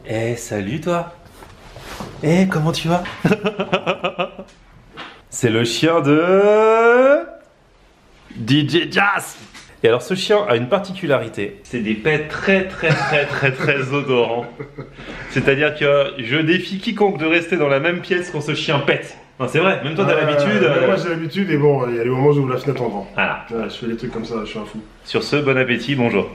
Eh, salut toi. Eh, comment tu vas? C'est le chien de... DJ Jazz. Et alors ce chien a une particularité, c'est des pets très odorants. C'est-à-dire que je défie quiconque de rester dans la même pièce quand ce chien pète. Non, c'est vrai, même toi t'as l'habitude. Moi j'ai l'habitude et bon, il y a des moments où j'ouvre la fenêtre en grand. Voilà. Ouais, je fais des trucs comme ça, je suis un fou. Sur ce, bon appétit, bonjour.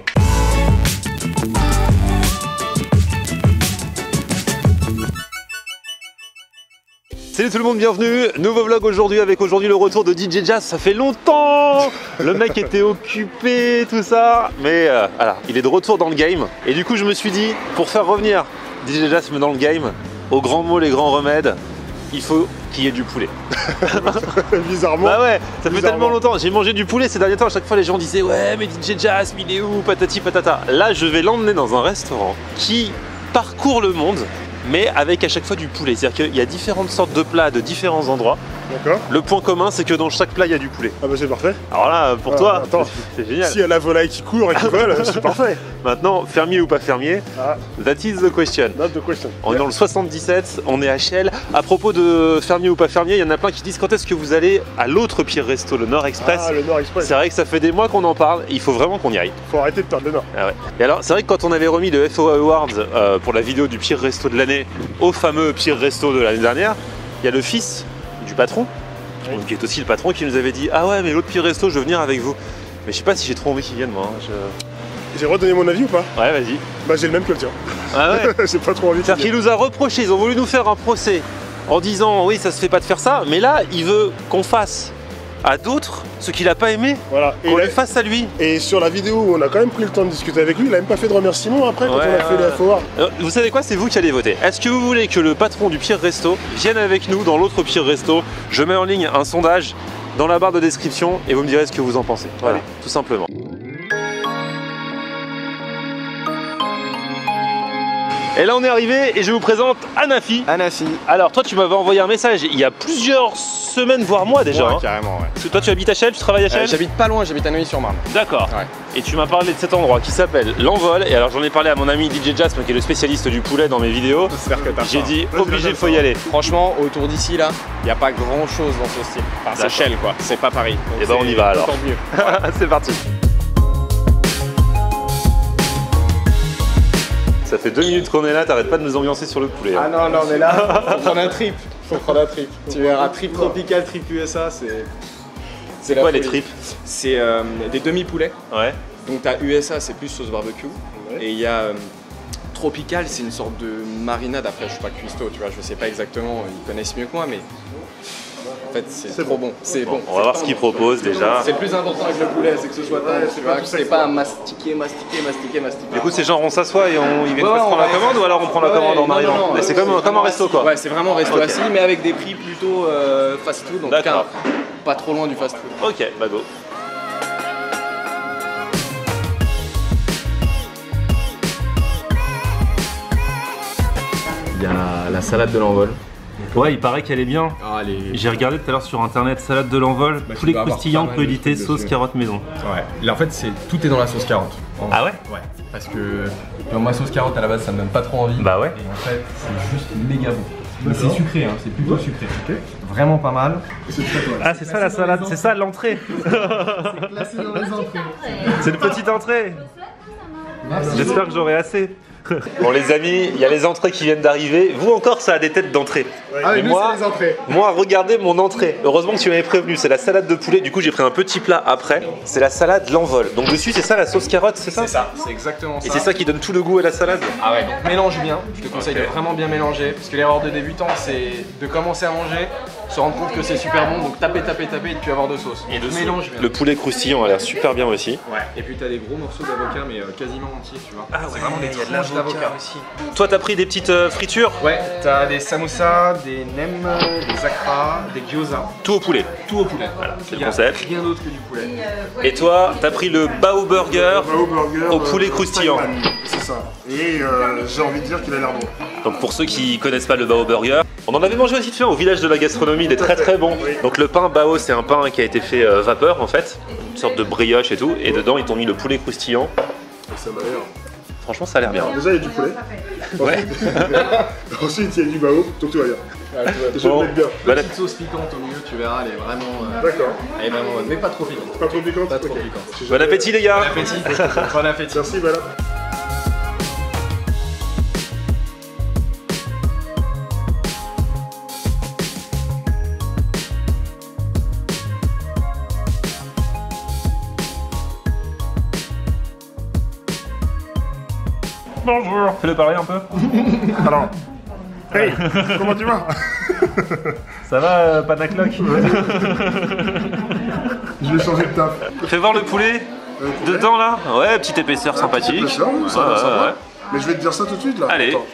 Salut tout le monde, bienvenue, nouveau vlog aujourd'hui avec le retour de DJ Jazz. Ça fait longtemps, le mec était occupé, tout ça, mais voilà, il est de retour dans le game. Et du coup je me suis dit, pour faire revenir DJ Jazz dans le game, aux grands mots, les grands remèdes, il faut qu'il y ait du poulet. Bizarrement. Bah ouais, ça fait tellement longtemps. J'ai mangé du poulet ces derniers temps. À chaque fois, les gens disaient ouais, mais DJ Jazz, il est où, patati patata. Là, je vais l'emmener dans un restaurant qui parcourt le monde, mais avec à chaque fois du poulet. C'est-à-dire qu'il y a différentes sortes de plats de différents endroits. D'accord. Le point commun, c'est que dans chaque plat, il y a du poulet. Ah bah c'est parfait. Alors là, pour toi, attends, c'est génial. S'il y a la volaille qui court et qui vole, c'est parfait. Maintenant, fermier ou pas fermier, that is the question. That's the question. On est dans le 77, on est à Chelles. À propos de fermier ou pas fermier, il y en a plein qui disent quand est-ce que vous allez à l'autre pire resto, le Nord Express. Ah, le Nord Express. C'est vrai que ça fait des mois qu'on en parle, il faut vraiment qu'on y aille. Faut arrêter de perdre le Nord. Ah ouais. Et alors, c'est vrai que quand on avait remis le FO Awards pour la vidéo du pire resto de l'année au fameux pire resto de l'année dernière, il y a le fils du patron, qui est aussi le patron, qui nous avait dit ah ouais, mais l'autre pire resto, je veux venir avec vous. Mais je sais pas si j'ai trop envie qu'il vienne, moi. J'ai redonné mon avis ou pas? Ouais, vas-y. Bah j'ai le même que le tien. Ah ouais. J'ai pas trop envie. C'est-à-dire qu'il nous a reproché, ils ont voulu nous faire un procès en disant oui, ça se fait pas de faire ça, mais là, il veut qu'on fasse à d'autres ce qu'il a pas aimé, voilà. qu'on lui fasse à lui. Et sur la vidéo où on a quand même pris le temps de discuter avec lui, il a même pas fait de remerciements après quand on a fait les FO Awards. Vous savez quoi, c'est vous qui allez voter. Est-ce que vous voulez que le patron du pire resto vienne avec nous dans l'autre pire resto? Je mets en ligne un sondage dans la barre de description et vous me direz ce que vous en pensez. Voilà, tout simplement. Et là on est arrivé et je vous présente Anafi. Anafi. Alors toi tu m'avais envoyé un message il y a plusieurs semaines voire mois déjà. Ouais, carrément ouais. Parce que toi tu habites à Chelles, tu travailles à Chelles? J'habite pas loin, j'habite à Neuilly-sur-Marne. D'accord. Ouais. Et tu m'as parlé de cet endroit qui s'appelle l'Envol. Et alors j'en ai parlé à mon ami DJ Jazz qui est le spécialiste du poulet dans mes vidéos. J'ai dit obligé, il faut y aller. Franchement autour d'ici là, il n'y a pas grand chose dans ce style. Enfin c'est Chelles quoi, c'est pas Paris. Et bah on y va alors. C'est parti. Ça fait 2 minutes qu'on est là, t'arrêtes pas de nous ambiancer sur le poulet. Ah non, non, mais là, faut prendre un trip. Faut prendre un trip. Tu verras, trip tropical, trip USA, c'est quoi les tripes? C'est des demi-poulets. Ouais. Donc t'as USA, c'est plus sauce barbecue. Ouais. Et il y a tropical, c'est une sorte de marinade. Après, je suis pas cuistot, tu vois, je sais pas exactement, ils connaissent mieux que moi, mais en fait, c'est trop bon. C'est bon. On va voir ce qu'ils proposent déjà. C'est le plus important avec le poulet, c'est que ce soit tendre, tu vois, que c'est pas mastiquer. Du coup, ces gens, on s'assoit et ils viennent pas se prendre la commande ou alors on prend la commande en arrivant? C'est comme un resto quoi. Ouais, c'est vraiment resto assis, mais avec des prix plutôt fast-food, donc pas trop loin du fast-food. Ok, bah go. Il y a la salade de l'Envol. Ouais, il paraît qu'elle est bien. Ah, j'ai regardé tout à l'heure sur internet, salade de l'Envol, poulet croustillant, crudité, sauce carotte maison. Ouais, là en fait tout est dans la sauce carotte. Ah ouais? Ouais, parce que ma sauce carotte à la base ça me donne pas trop envie. Bah ouais. Et en fait c'est juste méga bon. Mais c'est sucré, hein, c'est plutôt sucré. Vraiment pas mal. Ah c'est ça la salade, c'est ça l'entrée. C'est classé dans les entrées. C'est une petite entrée. J'espère que j'aurai assez. Bon les amis, il y a les entrées qui viennent d'arriver. Vous encore ça a des têtes d'entrée. Ah mais nous c'est les entrées. Moi regardez mon entrée. Heureusement que tu m'avais prévenu, c'est la salade de poulet. Du coup j'ai pris un petit plat après. C'est la salade l'Envol. Donc dessus c'est ça la sauce carotte, c'est ça? C'est ça, c'est exactement ça. Et c'est ça qui donne tout le goût à la salade? Ah ouais, donc mélange bien. Je te conseille de vraiment bien mélanger. Parce que l'erreur de débutant c'est de commencer à manger, se rendre compte que c'est super bon, donc taper et de plus avoir de sauce. Et mélange bien. Le poulet croustillant a l'air super bien aussi. Ouais. Et puis t'as des gros morceaux d'avocat mais quasiment entiers, tu vois. Ah ouais, vraiment des tranches d'avocat aussi. Toi t'as pris des petites fritures? Ouais, t'as des samoussas, des nems, des akra, des gyoza. Tout au poulet. Tout au poulet. Voilà, c'est le Y a concept. rien d'autre que du poulet. Et toi, t'as pris le Bao Burger au poulet croustillant. C'est ça. Et j'ai envie de dire qu'il a l'air bon. Donc pour ceux qui connaissent pas le Bao Burger, on en avait mangé aussi de fait au village de la gastronomie, il est très bon. Donc le pain Bao, c'est un pain qui a été fait vapeur en fait, une sorte de brioche et tout, et dedans ils t'ont mis le poulet croustillant. Ça m'a l'air. Franchement ça a l'air bien. Déjà il y a du poulet. Ouais. Ensuite, il y a du bao, donc tout va bien. Ouais, Je vais le mettre bien. Petite sauce piquante au milieu, tu verras, elle est vraiment. D'accord. Elle est vraiment bonne, mais pas trop piquante. Pas trop piquante. Pas trop Ok. piquante. Si Bon jamais- appétit les gars. Bon appétit. Bon appétit. Merci, voilà. Bonjour. Fais-le parler un peu. Alors. Hey, comment tu vas? Ça va, Panacloc? Je vais changer de taf. Fais voir le poulet. Dedans là. Ouais, petite épaisseur sympathique. Ça, oui, ça Ouais, va, ça ouais, va. ouais. Mais je vais te dire ça tout de suite là. Allez. Attends.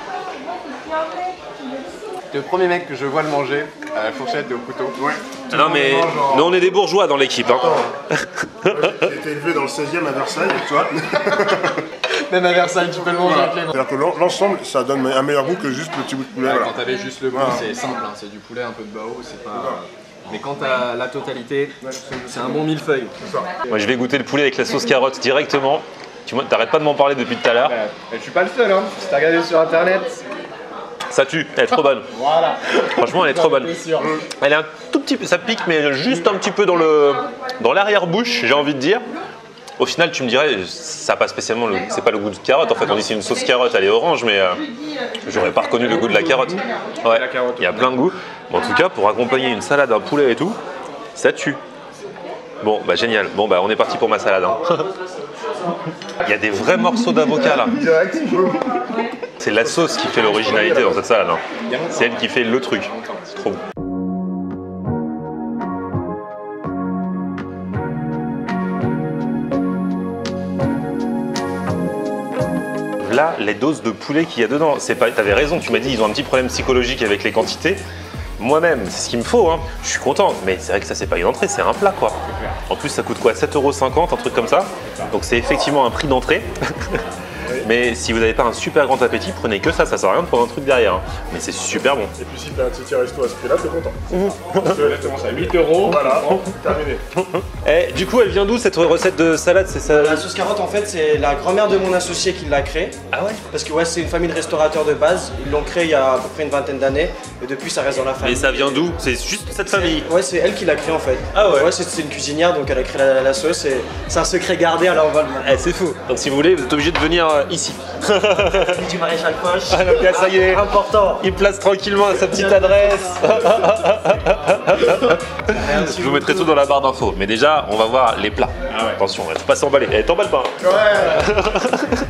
T'es le premier mec que je vois le manger à la fourchette et au couteau. Ouais. Non mais nous on est des bourgeois dans l'équipe. Hein. J'ai été élevé dans le 16e à Versailles, tu vois. Même à Versailles, tu peux le manger avec les dents. C'est-à-dire que l'ensemble, ça donne un meilleur goût que juste le petit bout de poulet. Ouais, voilà. quand t'avais juste le poulet, c'est simple, hein, c'est du poulet, un peu de bao, c'est pas. Mais quand t'as la totalité, c'est un bon millefeuille. Moi je vais goûter le poulet avec la sauce carotte directement. Tu t'arrêtes pas de m'en parler depuis tout à l'heure. Je suis pas le seul, hein. Si t'as regardé sur internet. Ça tue, elle est trop bonne. Voilà. Franchement elle est trop bonne. Elle est un tout petit peu, ça pique mais juste un petit peu dans l'arrière-bouche, j'ai envie de dire. Au final tu me dirais, ça n'a pas spécialement c'est pas le goût de carotte en fait, on dit c'est une sauce carotte, elle est orange mais j'aurais pas reconnu le goût de la carotte. Ouais, il y a plein de goûts. Bon, en tout cas pour accompagner une salade, un poulet et tout, ça tue. Bon bah génial, bon bah on est parti pour ma salade. Hein. Il y a des vrais morceaux d'avocat là. Direct. C'est la sauce qui fait l'originalité dans cette salade. Hein. C'est elle qui fait le truc. C'est trop bon. Là, les doses de poulet qu'il y a dedans, c'est pas. T'avais raison, tu m'as dit ils ont un petit problème psychologique avec les quantités. Moi-même, c'est ce qu'il me faut, hein. Je suis content, mais c'est vrai que ça c'est pas une entrée, c'est un plat quoi. En plus ça coûte quoi, 7,50 €, un truc comme ça. Donc c'est effectivement un prix d'entrée. Mais si vous n'avez pas un super grand appétit, prenez que ça sert à rien de prendre un truc derrière. Hein. Mais c'est super bon. Et puis si t'as un petit resto à ce prix-là, t'es content. Exactement ça, 8 €. Voilà, terminé. Et du coup, elle vient d'où cette recette de salade? C'est ça? La sauce carotte, en fait, c'est la grand-mère de mon associé qui l'a créée. Ah ouais? Parce que ouais, c'est une famille de restaurateurs de base. Ils l'ont créée il y a à peu près une vingtaine d'années. Et depuis, ça reste dans la famille. Mais ça vient d'où? C'est juste cette famille? Ouais, c'est elle qui l'a créée en fait. Ah ouais? Ouais, c'est une cuisinière, donc elle a créé la sauce. Et c'est un secret gardé, alors on va le Eh, c'est fou. Donc si vous voulez, vous êtes obligé de venir ici. du maréchal Foch. Ah donc là, ça y est. Important. Il place tranquillement à sa petite adresse. Je vous mettrai tout dans la barre d'infos. Mais déjà, on va voir les plats. Attention, faut pas s'emballer. Eh, t'emballes pas. Hein.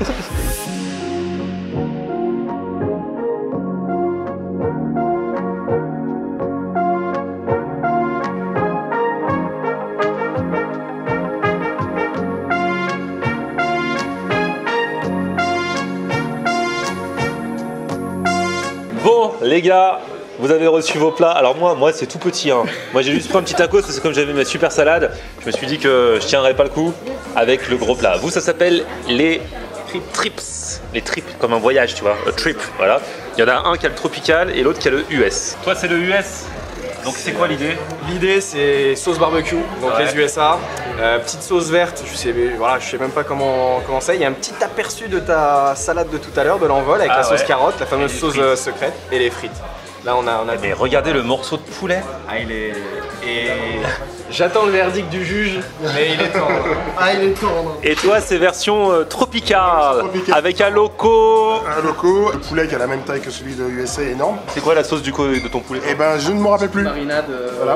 Bon, les gars, vous avez reçu vos plats. Alors moi c'est tout petit. Hein. Moi j'ai juste pris un petit tacos parce que comme j'avais ma super salade, je me suis dit que je tiendrais pas le coup avec le gros plat. Vous, ça s'appelle les trips. Les trips, comme un voyage, tu vois. A trip, voilà. Il y en a un qui a le tropical et l'autre qui a le US. Toi, c'est le US. Donc c'est quoi l'idée? L'idée c'est sauce barbecue, donc Ouais. les USA, petite sauce verte, je sais même pas comment c'est. Il y a un petit aperçu de ta salade de tout à l'heure, de l'envol avec Ah la sauce ouais. carotte, la fameuse Et les sauce frites. secrète et les frites. Là on a Mais regardez le morceau de poulet. Ah, il est. Et j'attends le verdict du juge, mais il est temps. Ah, il est tendre. Et toi, c'est version tropicale, Tropicale. avec un loco. Un loco, le poulet qui a la même taille que celui de USA, énorme. C'est quoi la sauce de ton poulet? Et ben je ne m'en rappelle plus. Marinade. Voilà.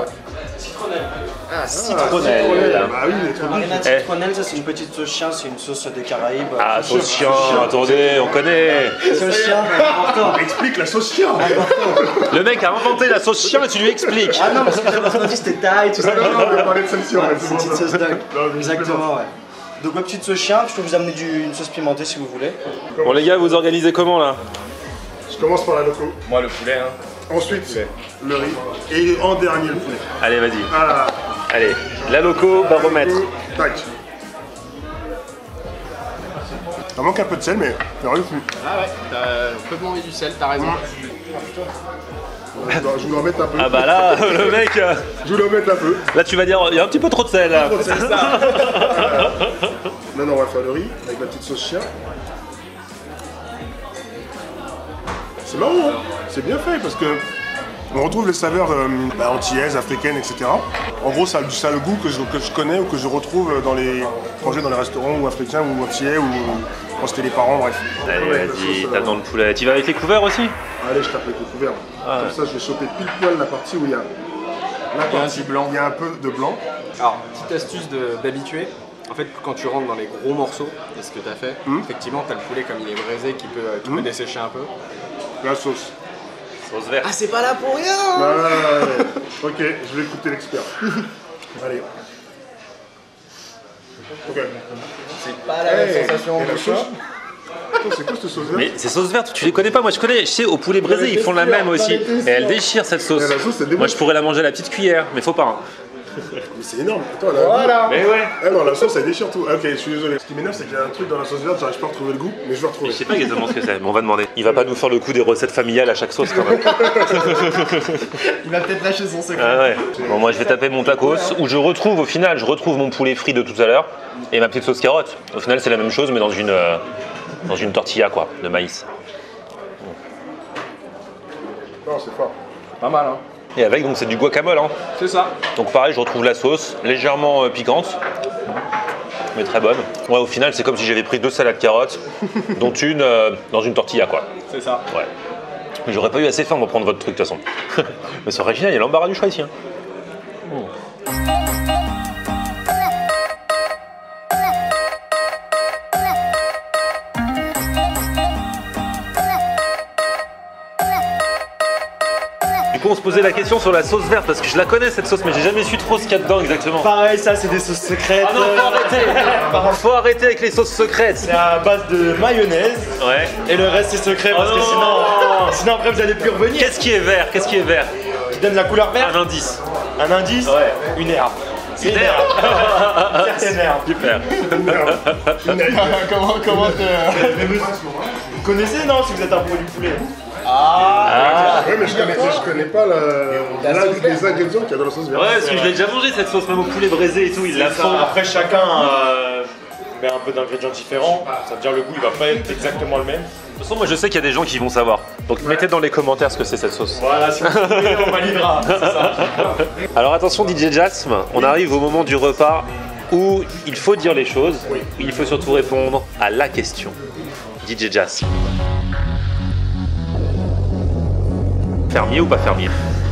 Citronnelle. Bah oui, les trucs. Marinade Eh. citronnelle, ça c'est une petite sauce chien, c'est une sauce des Caraïbes. Ah, sauce chien, attendez, on connaît. Sauce chien, important. Explique la sauce chien. Le mec a inventé la sauce chien et tu lui expliques. Ah non, parce que j'avais entendu c'était taille, tout ça. Non, on va parler de celle-ci en fait. C'est une petite sauce dingue. Non, mais Exactement, ouais. Donc ma petite sauce chien, je peux vous amener une sauce pimentée si vous voulez. Bon les gars, vous organisez comment là? Je commence par la loco. Moi le poulet, hein. Ensuite, le riz. Et en dernier, le poulet. Allez, vas-y. Ah, Allez, la loco, baromètre. tac. Ça manque un peu de sel, mais il rien plus. Ah ouais, t'as complètement mis du sel, t'as raison. Je vous l'en mette un peu. Ah bah là, le mec, Je vous l'en mette un peu. là tu vas dire, il y a un petit peu trop de sel là. Maintenant, on va faire le riz avec la petite sauce chien. C'est marrant, hein. C'est bien fait parce que on retrouve les saveurs antillaises, africaines, etc. En gros, ça a le goût que je connais ou que je retrouve quand je vais dans les restaurants ou africains ou antillais ou quand c'était les parents, bref. Allez, vas-y, tape dans le poulet. Tu vas avec les couverts aussi? Allez, je tape avec les couverts. Comme ça, je vais choper pile poil la partie où il y a il y a un peu de blanc. Alors, petite astuce d'habitué. En fait, quand tu rentres dans les gros morceaux, c'est ce que tu as fait, effectivement, tu as le poulet comme il est braisé qui peut dessécher un peu. La sauce. Sauce verte. Ah, c'est pas là pour rien. Ok, je vais écouter l'expert. Allez. Ok. C'est pas la même sensation en et la bouche. sauce. Attends, c'est quoi cette sauce verte? Mais ces sauces vertes, tu les connais pas? Moi je connais, je sais, au poulet braisé ils font la même aussi. Mais elle déchire cette sauce. Et la sauce, elle démonte. Moi je pourrais la manger à la petite cuillère, mais faut pas. Hein. Mais c'est énorme. Attends, là. Voilà. Mais ouais. Ah non, la sauce elle déchire tout. Ah, ok, je suis désolé. Ce qui m'énerve, c'est qu'il y a un truc dans la sauce verte, j'arrive pas à retrouver le goût, mais je vais retrouver. Je sais pas exactement ce que c'est, mais on va demander. Il va pas nous faire le coup des recettes familiales à chaque sauce quand même. Il va peut-être lâcher son secret. Ah ouais. Bon, moi je vais taper mon tacos où je retrouve mon poulet frit de tout à l'heure et ma petite sauce carotte. Au final c'est la même chose mais dans une tortilla quoi, de maïs. Non, c'est fort. Pas mal, hein. Et avec donc c'est du guacamole hein. C'est ça. Donc pareil je retrouve la sauce légèrement piquante mais très bonne. Ouais au final c'est comme si j'avais pris 2 salades carottes dont une dans une tortilla quoi. C'est ça. Ouais. Mais j'aurais pas eu assez faim pour prendre votre truc de toute façon. Mais c'est original, il y a l'embarras du choix ici. Hein. Du coup on se posait la question sur la sauce verte parce que je la connais cette sauce mais j'ai jamais su trop ce qu'il y a dedans exactement. Pareil, ça c'est des sauces secrètes. Ah non, faut arrêter. Faut arrêter avec les sauces secrètes. C'est à base de mayonnaise. Ouais. Et le reste c'est secret parce que sinon après vous allez plus revenir. Qu'est-ce qui est vert? Qu'est-ce qui est vert? Qui donne la couleur verte. Un indice. Un indice. Ouais. Une herbe. C'est une herbe. Certaine herbe. Super. Comment Vous connaissez non si vous êtes un produit poulet? Ouais, mais je connais pas les ingrédients qu'il y a dans la sauce verte. Ouais, parce que je l'ai déjà mangé cette sauce, même au poulet braisé et tout, ils la font. Après chacun met un peu d'ingrédients différents, ça veut dire le goût il va pas être exactement le même. De toute façon, moi je sais qu'il y a des gens qui vont savoir. Donc mettez dans les commentaires ce que c'est cette sauce. Voilà, si vous voulez, on validera, c'est ça. Alors attention DJ Jasm, on arrive au moment du repas où il faut dire les choses, il faut surtout répondre à la question. DJ Jasm. Fermier ou pas fermier?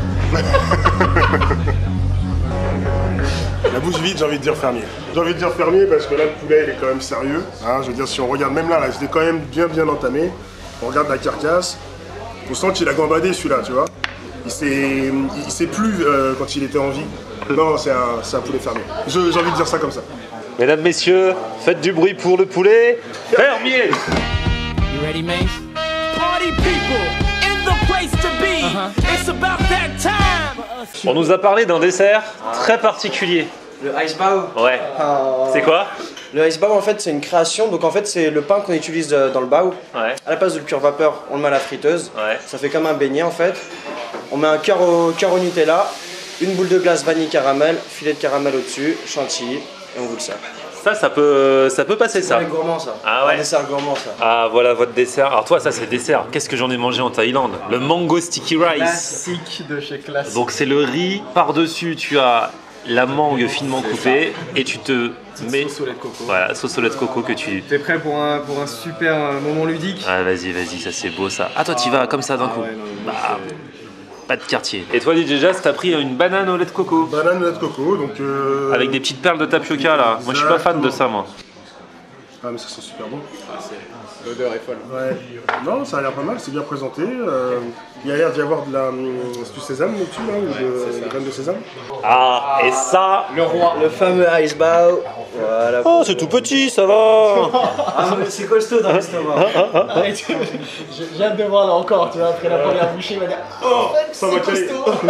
La bouche vide, j'ai envie de dire fermier. J'ai envie de dire fermier parce que là, le poulet, il est quand même sérieux. Hein, je veux dire, si on regarde même là, il est quand même bien entamé. On regarde la carcasse. On sent qu'il a gambadé celui-là, tu vois. Il s'est plu quand il était en vie. Non, c'est un poulet fermier. J'ai envie de dire ça comme ça. Mesdames, messieurs, faites du bruit pour le poulet fermier. You ready, mate? Party people in the place to be. It's about that time. On nous a parlé d'un dessert très particulier. Le ice bao. Ouais. C'est quoi? Le ice bao en fait c'est une création, donc en fait c'est le pain qu'on utilise dans le bao. Ouais. À la place de le cuir vapeur, on le met à la friteuse. Ouais. Ça fait comme un beignet en fait. On met un cœur au Nutella, une boule de glace vanille caramel, filet de caramel au-dessus, chantilly et on vous le sert. Ça peut passer ça. C'est gourmand ça. Ah ouais. Un dessert gourmand ça. Ah voilà votre dessert. Alors toi ça c'est dessert. Qu'est-ce que j'en ai mangé en Thaïlande? Le mango sticky rice. Classique de chez Classique. Donc c'est le riz, par-dessus tu as la mangue finement coupée et tu te mets Sauce au lait de coco. voilà, sauce au lait de coco que tu... T'es prêt pour un super moment ludique? Ah vas-y, ça c'est beau ça. Ah toi tu vas comme ça d'un coup. ouais, non, mais moi, Bah, pas de quartier. Et toi DJ Jazz, t'as pris une banane au lait de coco Banane au lait de coco, donc... avec des petites perles de tapioca là. Moi je suis pas fan de ça moi. Ah mais ça sent super bon. L'odeur est folle. Ouais. Non, ça a l'air pas mal, c'est bien présenté. Il y a l'air d'y avoir de la... C'est du sésame au-dessus là, ou de la graine de sésame? Ah et ça... Le roi. Le fameux ice bao. Voilà. Oh c'est tout petit ça va. Ah, mais c'est costaud dans l'estomac. J'ai hâte de voir là encore, tu vois, après la première bouchée, il va dire oh, Ça va caler.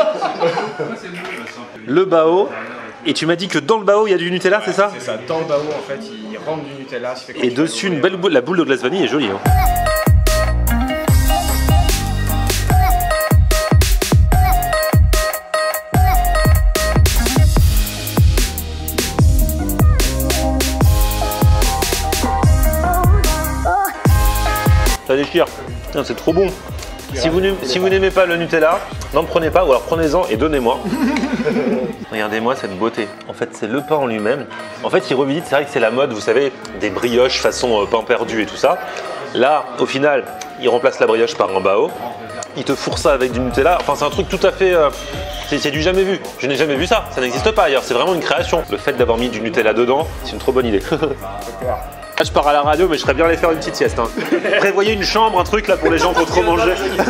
Le bao. Et tu m'as dit que dans le bao il y a du Nutella, c'est ça? C'est ça, dans le bao en fait, il rentre du Nutella. Et dessus une belle boule, la boule de glace vanille est jolie. Hein. Ça déchire. Putain, c'est trop bon. Si vous n'aimez pas le Nutella, n'en prenez pas ou alors prenez-en et donnez-moi. Regardez-moi cette beauté. En fait, c'est le pain en lui-même. En fait, il revisite, c'est vrai que c'est la mode, vous savez, des brioches façon pain perdu et tout ça. Là, au final, il remplace la brioche par un bao. Il te fourre ça avec du Nutella. Enfin, c'est un truc tout à fait... c'est du jamais vu. Je n'ai jamais vu ça. Ça n'existe pas ailleurs. C'est vraiment une création. Le fait d'avoir mis du Nutella dedans, c'est une trop bonne idée. Là, je pars à la radio, mais je serais bien aller faire une petite sieste. Hein. Prévoyez une chambre, un truc là pour les gens qui ont trop mangé.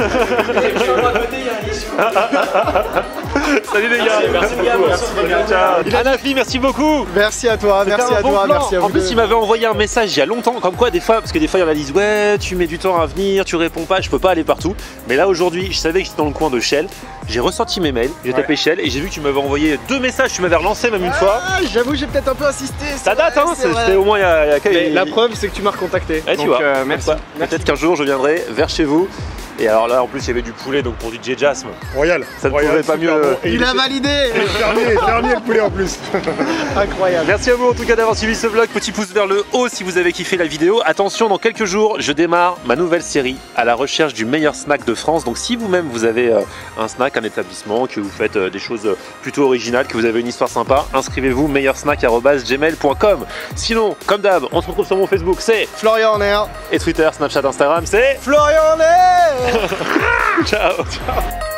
Salut les gars. Merci beaucoup. Anafi, merci beaucoup. Merci à toi, merci à toi, merci à vous. En plus, il m'avait envoyé un message il y a longtemps, comme quoi des fois, parce que des fois il y en a qui disent ouais, tu mets du temps à venir, tu réponds pas, je peux pas aller partout. Mais là aujourd'hui, je savais que j'étais dans le coin de Shell. J'ai ressorti mes mails, j'ai tapé Shell et j'ai vu que tu m'avais envoyé 2 messages, tu m'avais relancé même une fois. J'avoue, j'ai peut-être un peu insisté. Ça date, hein, c'était au moins il y a la preuve, c'est que tu m'as recontacté. Et tu vois, merci. Peut-être qu'un jour je viendrai vers chez vous. Et alors là, en plus, il y avait du poulet, donc pour du J-Jasm. Royal. Ça ne pouvait pas mieux. Bon. Il a validé. Fermier le poulet en plus. Incroyable. Merci à vous en tout cas d'avoir suivi ce vlog. Petit pouce vers le haut si vous avez kiffé la vidéo. Attention, dans quelques jours, je démarre ma nouvelle série à la recherche du meilleur snack de France. Donc si vous-même vous avez un snack, un établissement, que vous faites des choses plutôt originales, que vous avez une histoire sympa, inscrivez-vous meilleursnack@gmail.com. Sinon, comme d'hab, on se retrouve sur mon Facebook, c'est Florian Honner. Et Twitter, Snapchat, Instagram, c'est Florian Honner. Ciao, ciao.